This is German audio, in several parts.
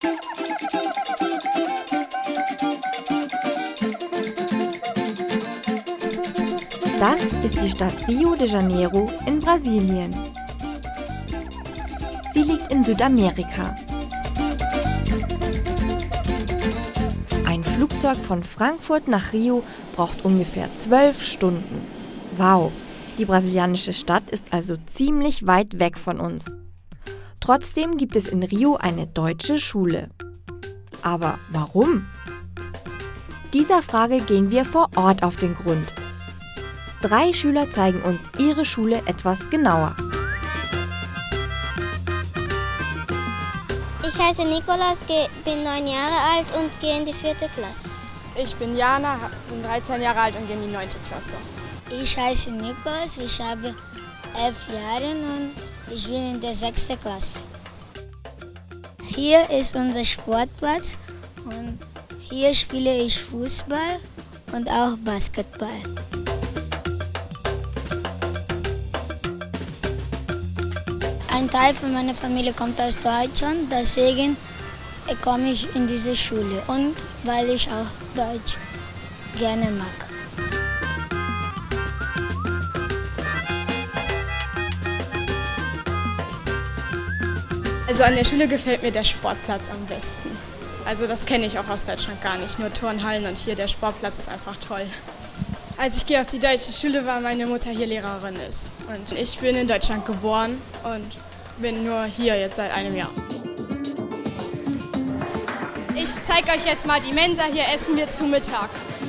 Das ist die Stadt Rio de Janeiro in Brasilien. Sie liegt in Südamerika. Ein Flugzeug von Frankfurt nach Rio braucht ungefähr 12 Stunden. Wow, die brasilianische Stadt ist also ziemlich weit weg von uns. Trotzdem gibt es in Rio eine deutsche Schule. Aber warum? Dieser Frage gehen wir vor Ort auf den Grund. 3 Schüler zeigen uns ihre Schule etwas genauer. Ich heiße Nikolas, bin 9 Jahre alt und gehe in die 4. Klasse. Ich bin Jana, bin 13 Jahre alt und gehe in die 9. Klasse. Ich heiße Nikolas, ich habe 11 Jahre und ich bin in der 6. Klasse. Hier ist unser Sportplatz und hier spiele ich Fußball und auch Basketball. Ein Teil von meiner Familie kommt aus Deutschland, deswegen komme ich in diese Schule und weil ich auch Deutsch gerne mag. Also an der Schule gefällt mir der Sportplatz am besten. Also das kenne ich auch aus Deutschland gar nicht, nur Turnhallen und hier der Sportplatz ist einfach toll. Als ich gehe auf die deutsche Schule, weil meine Mutter hier Lehrerin ist. Und ich bin in Deutschland geboren und bin nur hier jetzt seit einem Jahr. Ich zeige euch jetzt mal die Mensa, hier essen wir zu Mittag.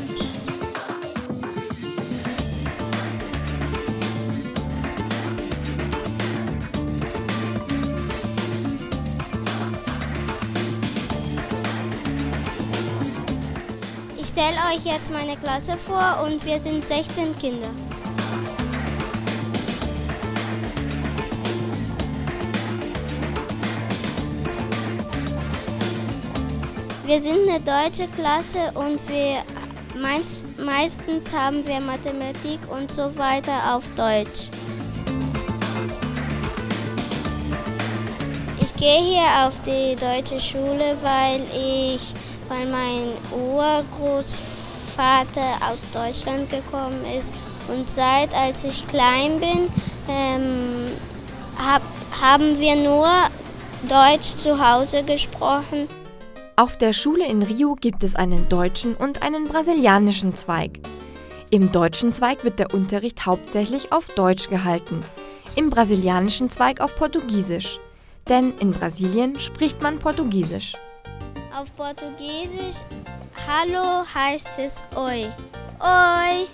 Ich stelle euch jetzt meine Klasse vor und wir sind 16 Kinder. Wir sind eine deutsche Klasse und meistens haben wir Mathematik und so weiter auf Deutsch. Ich gehe hier auf die deutsche Schule, weil mein Urgroßvater aus Deutschland gekommen ist und als ich klein bin, haben wir nur Deutsch zu Hause gesprochen. Auf der Schule in Rio gibt es einen deutschen und einen brasilianischen Zweig. Im deutschen Zweig wird der Unterricht hauptsächlich auf Deutsch gehalten, im brasilianischen Zweig auf Portugiesisch. Denn in Brasilien spricht man Portugiesisch. Auf Portugiesisch Hallo heißt es Oi. Oi!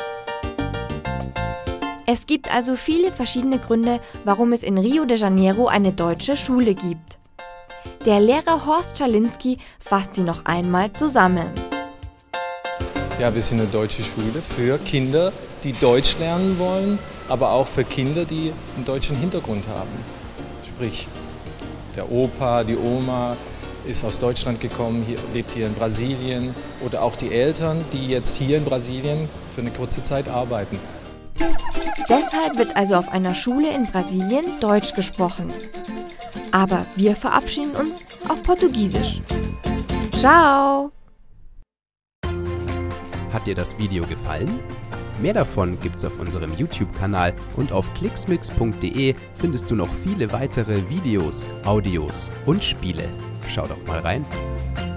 Es gibt also viele verschiedene Gründe, warum es in Rio de Janeiro eine deutsche Schule gibt. Der Lehrer Horst Schalinski fasst sie noch einmal zusammen. Ja, wir sind eine deutsche Schule für Kinder, die Deutsch lernen wollen, aber auch für Kinder, die einen deutschen Hintergrund haben. Sprich, der Opa, die Oma ist aus Deutschland gekommen, lebt hier in Brasilien oder auch die Eltern, die jetzt hier in Brasilien für eine kurze Zeit arbeiten. Deshalb wird also auf einer Schule in Brasilien Deutsch gesprochen. Aber wir verabschieden uns auf Portugiesisch. Ciao! Hat dir das Video gefallen? Mehr davon gibt's auf unserem YouTube-Kanal und auf klicksmix.de findest du noch viele weitere Videos, Audios und Spiele. Schau doch mal rein.